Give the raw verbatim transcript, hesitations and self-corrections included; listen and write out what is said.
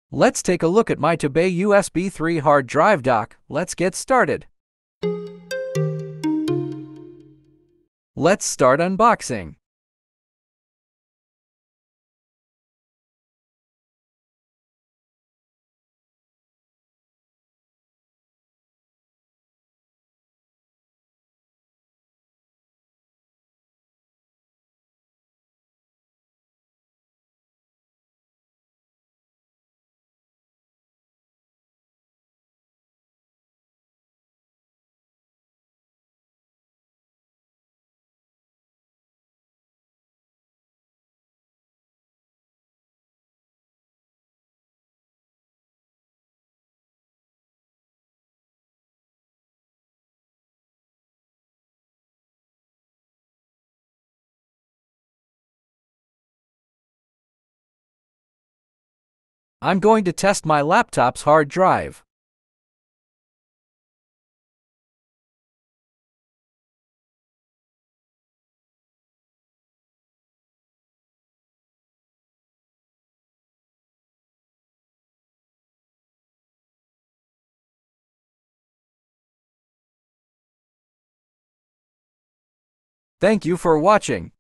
Let's take a look at my Tobay U S B three hard drive dock. Let's get started. Let's start unboxing. I'm going to test my laptop's hard drive. Thank you for watching.